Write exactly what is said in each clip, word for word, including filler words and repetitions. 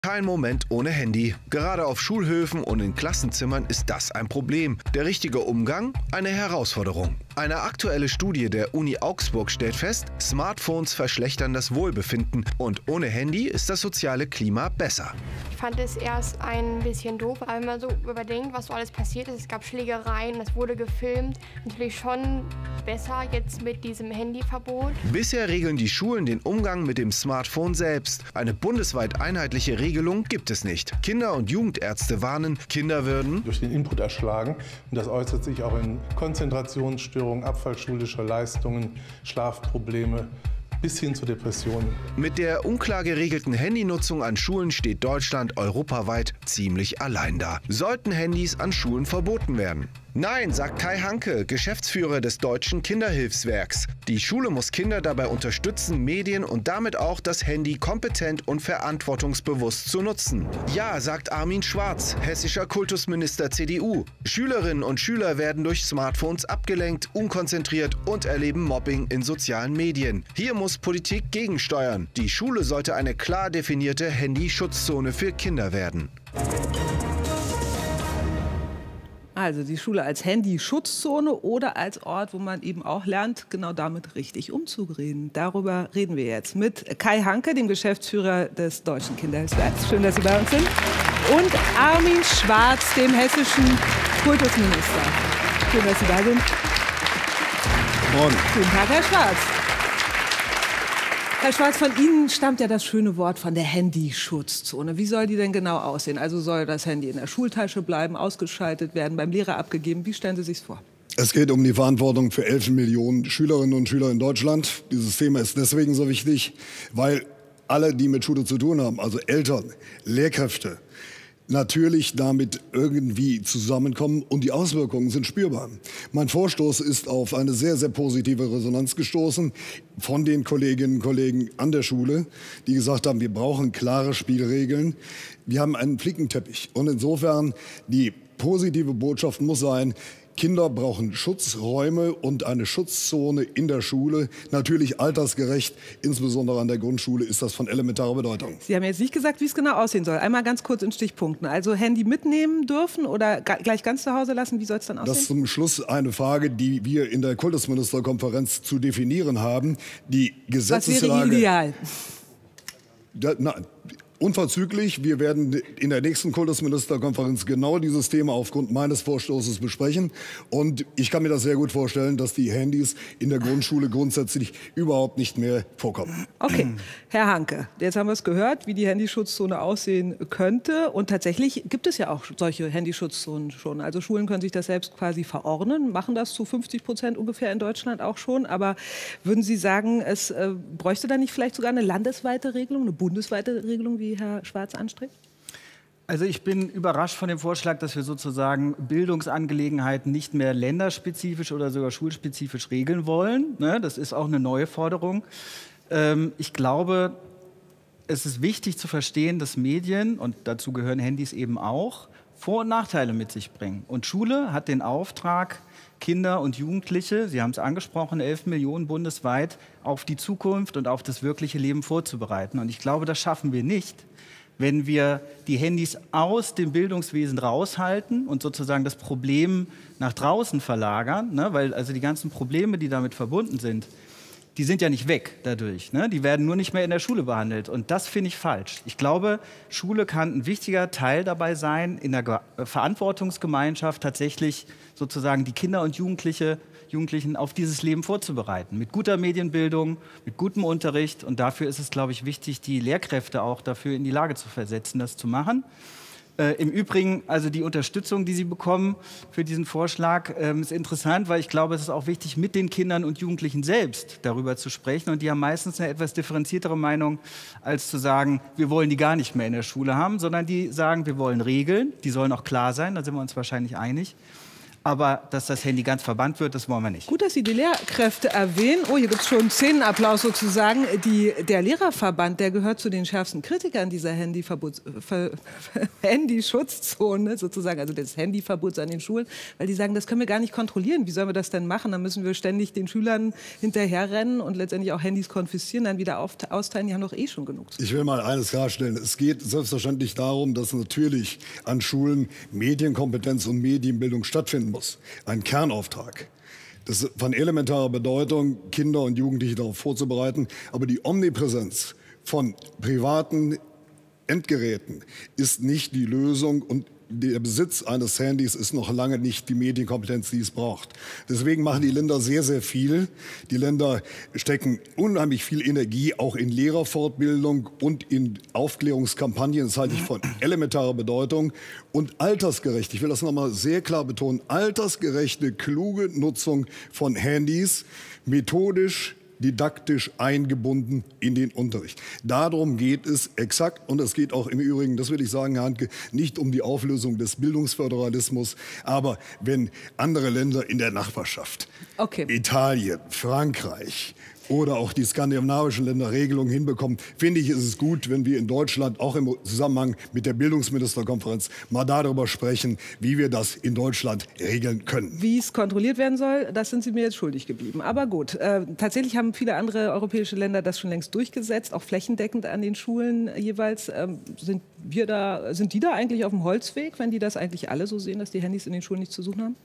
Kein Moment ohne Handy. Gerade auf Schulhöfen und in Klassenzimmern ist das ein Problem. Der richtige Umgang eine Herausforderung. Eine aktuelle Studie der Uni Augsburg stellt fest, Smartphones verschlechtern das Wohlbefinden und ohne Handy ist das soziale Klima besser. Ich fand es erst ein bisschen doof, weil wenn man so überdenkt, was so alles passiert ist. Es gab Schlägereien, es wurde gefilmt. Natürlich schon besser jetzt mit diesem Handyverbot. Bisher regeln die Schulen den Umgang mit dem Smartphone selbst. Eine bundesweit einheitliche Regelung gibt es nicht. Kinder- und Jugendärzte warnen, Kinder würden durch den Input erschlagen. Und das äußert sich auch in Konzentrationsstörungen, Abfall schulischer Leistungen, Schlafprobleme bis hin zu Depressionen. Mit der unklar geregelten Handynutzung an Schulen steht Deutschland europaweit ziemlich allein da. Sollten Handys an Schulen verboten werden? Nein, sagt Kai Hanke, Geschäftsführer des Deutschen Kinderhilfswerks. Die Schule muss Kinder dabei unterstützen, Medien und damit auch das Handy kompetent und verantwortungsbewusst zu nutzen. Ja, sagt Armin Schwarz, hessischer Kultusminister C D U. Schülerinnen und Schüler werden durch Smartphones abgelenkt, unkonzentriert und erleben Mobbing in sozialen Medien. Hier muss Politik gegensteuern. Die Schule sollte eine klar definierte Handyschutzzone für Kinder werden. Also die Schule als Handy-Schutzzone oder als Ort, wo man eben auch lernt, genau damit richtig umzugehen. Darüber reden wir jetzt mit Kai Hanke, dem Geschäftsführer des Deutschen Kinderhilfswerks. Schön, dass Sie bei uns sind. Und Armin Schwarz, dem hessischen Kultusminister. Schön, dass Sie da sind. Morgen. Guten Tag, Herr Schwarz. Herr Schwarz, von Ihnen stammt ja das schöne Wort von der Handyschutzzone. Wie soll die denn genau aussehen? Also soll das Handy in der Schultasche bleiben, ausgeschaltet werden, beim Lehrer abgegeben? Wie stellen Sie sich's vor? Es geht um die Verantwortung für elf Millionen Schülerinnen und Schüler in Deutschland. Dieses Thema ist deswegen so wichtig, weil alle, die mit Schule zu tun haben, also Eltern, Lehrkräfte, natürlich damit irgendwie zusammenkommen und die Auswirkungen sind spürbar. Mein Vorstoß ist auf eine sehr, sehr positive Resonanz gestoßen von den Kolleginnen und Kollegen an der Schule, die gesagt haben, wir brauchen klare Spielregeln. Wir haben einen Flickenteppich und insofern die positive Botschaft muss sein, Kinder brauchen Schutzräume und eine Schutzzone in der Schule. Natürlich altersgerecht, insbesondere an der Grundschule ist das von elementarer Bedeutung. Sie haben jetzt nicht gesagt, wie es genau aussehen soll. Einmal ganz kurz in Stichpunkten. Also Handy mitnehmen dürfen oder gleich ganz zu Hause lassen? Wie soll es dann aussehen? Das ist zum Schluss eine Frage, die wir in der Kultusministerkonferenz zu definieren haben. Die Gesetzeslage. Was wäre ideal? Da, na, Unverzüglich. Wir werden in der nächsten Kultusministerkonferenz genau dieses Thema aufgrund meines Vorstoßes besprechen. Und ich kann mir das sehr gut vorstellen, dass die Handys in der Grundschule grundsätzlich überhaupt nicht mehr vorkommen. Okay, Herr Hanke, jetzt haben wir es gehört, wie die Handyschutzzone aussehen könnte. Und tatsächlich gibt es ja auch solche Handyschutzzonen schon. Also Schulen können sich das selbst quasi verordnen, machen das zu fünfzig Prozent ungefähr in Deutschland auch schon. Aber würden Sie sagen, es äh, bräuchte da nicht vielleicht sogar eine landesweite Regelung, eine bundesweite Regelung, wie Herr Schwarz anstrebt? Also ich bin überrascht von dem Vorschlag, dass wir sozusagen Bildungsangelegenheiten nicht mehr länderspezifisch oder sogar schulspezifisch regeln wollen. Das ist auch eine neue Forderung. Ich glaube, es ist wichtig zu verstehen, dass Medien, und dazu gehören Handys eben auch, Vor- und Nachteile mit sich bringen. Und Schule hat den Auftrag, Kinder und Jugendliche, Sie haben es angesprochen, elf Millionen bundesweit, auf die Zukunft und auf das wirkliche Leben vorzubereiten. Und ich glaube, das schaffen wir nicht, wenn wir die Handys aus dem Bildungswesen raushalten und sozusagen das Problem nach draußen verlagern, ne? Weil also die ganzen Probleme, die damit verbunden sind, die sind ja nicht weg dadurch. Ne? Die werden nur nicht mehr in der Schule behandelt. Und das finde ich falsch. Ich glaube, Schule kann ein wichtiger Teil dabei sein, in der Ge- Verantwortungsgemeinschaft tatsächlich sozusagen die Kinder und Jugendliche, Jugendlichen auf dieses Leben vorzubereiten. Mit guter Medienbildung, mit gutem Unterricht. Und dafür ist es, glaube ich, wichtig, die Lehrkräfte auch dafür in die Lage zu versetzen, das zu machen. Äh, Im Übrigen, also die Unterstützung, die Sie bekommen für diesen Vorschlag, ähm, ist interessant, weil ich glaube, es ist auch wichtig, mit den Kindern und Jugendlichen selbst darüber zu sprechen. Und die haben meistens eine etwas differenziertere Meinung, als zu sagen, wir wollen die gar nicht mehr in der Schule haben, sondern die sagen, wir wollen Regeln, die sollen auch klar sein, da sind wir uns wahrscheinlich einig. Aber dass das Handy ganz verbannt wird, das wollen wir nicht. Gut, dass Sie die Lehrkräfte erwähnen. Oh, hier gibt es schon einen Szenenapplaus sozusagen. Die, der Lehrerverband, der gehört zu den schärfsten Kritikern dieser Handyverbots, Ver, Handyschutzzone sozusagen, also des Handyverbots an den Schulen, weil die sagen, das können wir gar nicht kontrollieren. Wie sollen wir das denn machen? Dann müssen wir ständig den Schülern hinterherrennen und letztendlich auch Handys konfiszieren, dann wieder auf, austeilen. Die haben doch eh schon genug. Ich will mal eines klarstellen. Es geht selbstverständlich darum, dass natürlich an Schulen Medienkompetenz und Medienbildung stattfinden muss. Ein Kernauftrag. Das ist von elementarer Bedeutung, Kinder und Jugendliche darauf vorzubereiten. Aber die Omnipräsenz von privaten Endgeräten ist nicht die Lösung und der Besitz eines Handys ist noch lange nicht die Medienkompetenz, die es braucht. Deswegen machen die Länder sehr, sehr viel. Die Länder stecken unheimlich viel Energie auch in Lehrerfortbildung und in Aufklärungskampagnen. Das halte ich von elementarer Bedeutung. Und altersgerecht, ich will das nochmal sehr klar betonen, altersgerechte, kluge Nutzung von Handys, methodisch, didaktisch eingebunden in den Unterricht. Darum geht es exakt und es geht auch im Übrigen, das will ich sagen, Herr Handke, nicht um die Auflösung des Bildungsföderalismus, aber wenn andere Länder in der Nachbarschaft, okay. Italien, Frankreich oder auch die skandinavischen Länder Regelungen hinbekommen, finde ich, ist es gut, wenn wir in Deutschland auch im Zusammenhang mit der Bildungsministerkonferenz mal darüber sprechen, wie wir das in Deutschland regeln können. Wie es kontrolliert werden soll, das sind Sie mir jetzt schuldig geblieben. Aber gut, äh, tatsächlich haben viele andere europäische Länder das schon längst durchgesetzt, auch flächendeckend an den Schulen jeweils. Ähm, sind wir da, sind die da eigentlich auf dem Holzweg, wenn die das eigentlich alle so sehen, dass die Handys in den Schulen nichts zu suchen haben?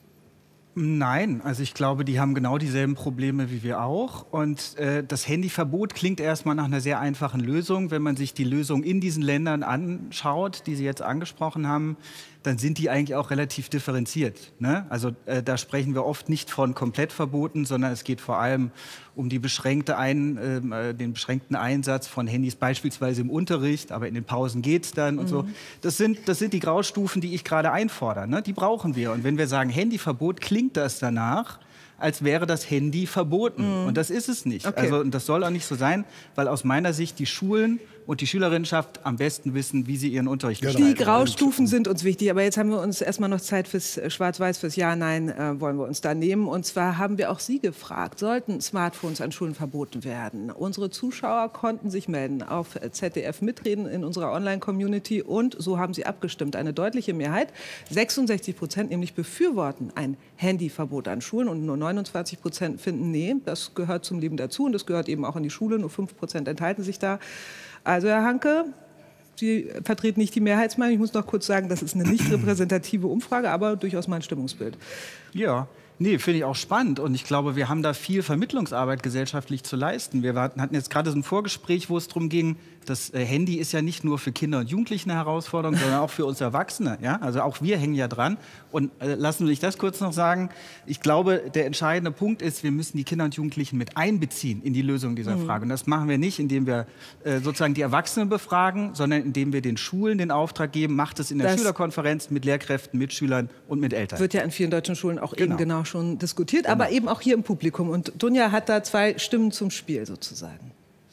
Nein, also ich glaube, die haben genau dieselben Probleme wie wir auch. Und äh, das Handyverbot klingt erstmal nach einer sehr einfachen Lösung. Wenn man sich die Lösung in diesen Ländern anschaut, die Sie jetzt angesprochen haben, dann sind die eigentlich auch relativ differenziert. Ne? Also äh, da sprechen wir oft nicht von Komplettverboten, sondern es geht vor allem um die beschränkte ein, äh, den beschränkten Einsatz von Handys, beispielsweise im Unterricht, aber in den Pausen geht's dann mhm. und so. Das sind, das sind die Graustufen, die ich gerade einfordere. Ne? Die brauchen wir. Und wenn wir sagen Handyverbot, klingt das danach, als wäre das Handy verboten. Mhm. Und das ist es nicht. Okay. Also, und das soll auch nicht so sein, weil aus meiner Sicht die Schulen und die Schülerinnenschaft am besten wissen, wie sie ihren Unterricht gestalten. Die Graustufen sind uns wichtig, aber jetzt haben wir uns erstmal noch Zeit fürs Schwarz-Weiß, fürs Ja, Nein äh, wollen wir uns da nehmen. Und zwar haben wir auch Sie gefragt, sollten Smartphones an Schulen verboten werden? Unsere Zuschauer konnten sich melden auf Z D F mitreden in unserer Online-Community und so haben sie abgestimmt. Eine deutliche Mehrheit, sechsundsechzig Prozent nämlich befürworten ein Handyverbot an Schulen und nur neunundzwanzig Prozent finden, nee, das gehört zum Leben dazu und das gehört eben auch in die Schule, nur fünf Prozent enthalten sich da. Also, Herr Hanke, Sie vertreten nicht die Mehrheitsmeinung. Ich muss noch kurz sagen, das ist eine nicht repräsentative Umfrage, aber durchaus mein Stimmungsbild. Ja, nee, finde ich auch spannend. Und ich glaube, wir haben da viel Vermittlungsarbeit gesellschaftlich zu leisten. Wir hatten jetzt gerade so ein Vorgespräch, wo es darum ging, das Handy ist ja nicht nur für Kinder und Jugendliche eine Herausforderung, sondern auch für uns Erwachsene. Ja? Also auch wir hängen ja dran. Und äh, lassen Sie mich das kurz noch sagen. Ich glaube, der entscheidende Punkt ist, wir müssen die Kinder und Jugendlichen mit einbeziehen in die Lösung dieser mhm. Frage. Und das machen wir nicht, indem wir äh, sozusagen die Erwachsenen befragen, sondern indem wir den Schulen den Auftrag geben, macht es in der das Schülerkonferenz mit Lehrkräften, mit Schülern und mit Eltern. Wird ja in vielen deutschen Schulen auch genau. eben genau schon diskutiert, genau. aber eben auch hier im Publikum. Und Dunja hat da zwei Stimmen zum Spiel sozusagen.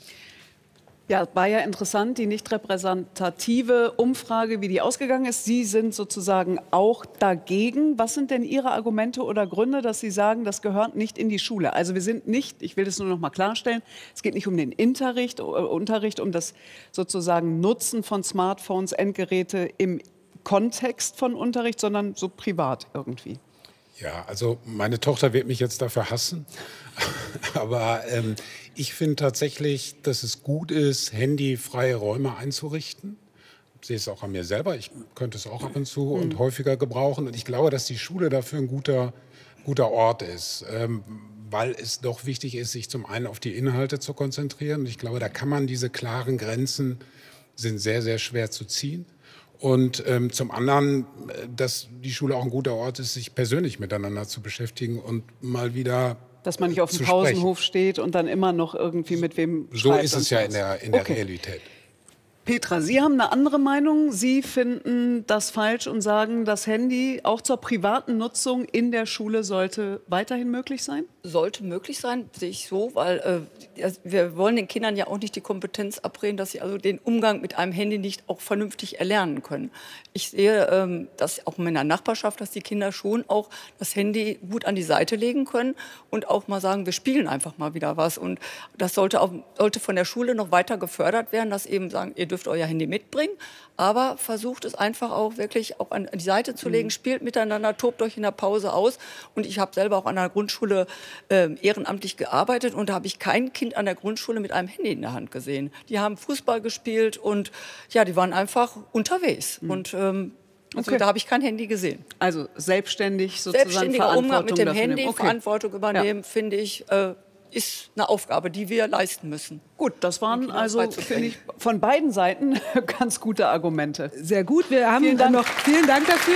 Ja, war ja interessant, die nicht repräsentative Umfrage, wie die ausgegangen ist. Sie sind sozusagen auch dagegen. Was sind denn Ihre Argumente oder Gründe, dass Sie sagen, das gehört nicht in die Schule? Also wir sind nicht, ich will das nur noch mal klarstellen, es geht nicht um den Unterricht, Unterricht, um das sozusagen Nutzen von Smartphones, Endgeräte im Kontext von Unterricht, sondern so privat irgendwie. Ja, also meine Tochter wird mich jetzt dafür hassen, aber ähm, ich finde tatsächlich, dass es gut ist, handyfreie Räume einzurichten. Ich sehe es auch an mir selber, ich könnte es auch ab und zu und häufiger gebrauchen. Und ich glaube, dass die Schule dafür ein guter, guter Ort ist, ähm, weil es doch wichtig ist, sich zum einen auf die Inhalte zu konzentrieren. Und ich glaube, da kann man diese klaren Grenzen, sind sehr, sehr schwer zu ziehen. Und ähm, zum anderen, dass die Schule auch ein guter Ort ist, sich persönlich miteinander zu beschäftigen und mal wieder dass man nicht auf dem Pausenhof steht und dann immer noch irgendwie mit wem So ist es ja in der, in der okay. Realität. Petra, Sie haben eine andere Meinung. Sie finden das falsch und sagen, das Handy auch zur privaten Nutzung in der Schule sollte weiterhin möglich sein? Sollte möglich sein, sehe ich so, weil äh, wir wollen den Kindern ja auch nicht die Kompetenz abbringen, dass sie also den Umgang mit einem Handy nicht auch vernünftig erlernen können. Ich sehe ähm, das auch in meiner Nachbarschaft, dass die Kinder schon auch das Handy gut an die Seite legen können und auch mal sagen, wir spielen einfach mal wieder was. Und das sollte, auch, sollte von der Schule noch weiter gefördert werden, dass eben sagen, ihr dürft euer Handy mitbringen, aber versucht es einfach auch wirklich auch an die Seite zu legen, mhm. spielt miteinander, tobt euch in der Pause aus. Und ich habe selber auch an der Grundschule äh, ehrenamtlich gearbeitet und da habe ich kein Kind an der Grundschule mit einem Handy in der Hand gesehen. Die haben Fußball gespielt und ja, die waren einfach unterwegs. Mhm. Und ähm, also okay. da habe ich kein Handy gesehen. Also selbstständig sozusagen Selbstständiger Verantwortung Umgang mit dem dafür Handy, nehmen. Okay. Verantwortung übernehmen, Ja. finde ich, äh, ist eine Aufgabe, die wir leisten müssen. Gut, das waren also, finde ich, von beiden Seiten ganz gute Argumente. Sehr gut, wir haben Vielen Dank. noch vielen Dank dafür.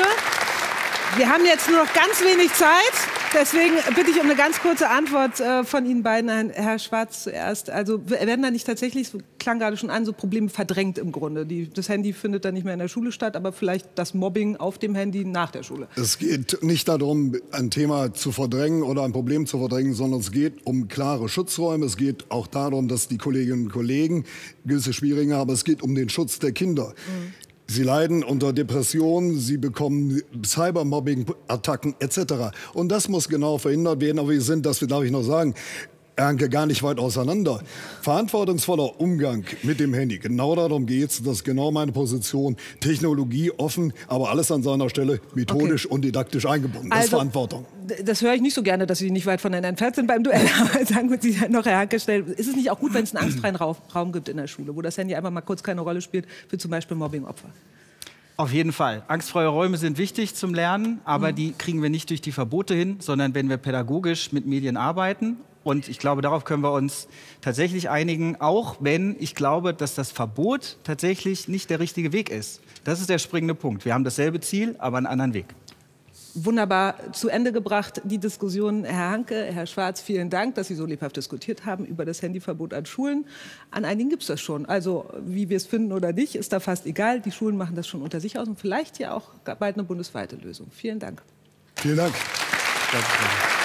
Wir haben jetzt nur noch ganz wenig Zeit. Deswegen bitte ich um eine ganz kurze Antwort äh, von Ihnen beiden, Herr Schwarz zuerst. Also werden da nicht tatsächlich, so klang gerade schon an, so Probleme verdrängt im Grunde? Die, das Handy findet dann nicht mehr in der Schule statt, aber vielleicht das Mobbing auf dem Handy nach der Schule. Es geht nicht darum, ein Thema zu verdrängen oder ein Problem zu verdrängen, sondern es geht um klare Schutzräume. Es geht auch darum, dass die Kolleginnen und Kollegen gewisse Schwierigkeiten haben. Es geht um den Schutz der Kinder. Mhm. Sie leiden unter Depressionen, sie bekommen Cybermobbing-Attacken et cetera. Und das muss genau verhindert werden. Aber wir sind, das darf ich noch sagen, Ernke, gar nicht weit auseinander. Verantwortungsvoller Umgang mit dem Handy. Genau darum geht es. Das ist genau meine Position. Technologie offen, aber alles an seiner Stelle methodisch okay. und didaktisch eingebunden. Das also, ist Verantwortung. Das höre ich nicht so gerne, dass Sie nicht weit voneinander entfernt sind beim Duell. Aber sagen wir Sie noch, Herr Hanke, schnell. Ist es nicht auch gut, wenn es einen angstfreien Raum gibt in der Schule, wo das Handy einfach mal kurz keine Rolle spielt für zum Beispiel Mobbing-Opfer? Auf jeden Fall. Angstfreie Räume sind wichtig zum Lernen, aber Mhm. die kriegen wir nicht durch die Verbote hin, sondern wenn wir pädagogisch mit Medien arbeiten. Und ich glaube, darauf können wir uns tatsächlich einigen, auch wenn ich glaube, dass das Verbot tatsächlich nicht der richtige Weg ist. Das ist der springende Punkt. Wir haben dasselbe Ziel, aber einen anderen Weg. Wunderbar zu Ende gebracht, die Diskussion. Herr Hanke, Herr Schwarz, vielen Dank, dass Sie so lebhaft diskutiert haben über das Handyverbot an Schulen. An einigen gibt es das schon. Also wie wir es finden oder nicht, ist da fast egal. Die Schulen machen das schon unter sich aus und vielleicht ja auch bald eine bundesweite Lösung. Vielen Dank. Vielen Dank. Danke.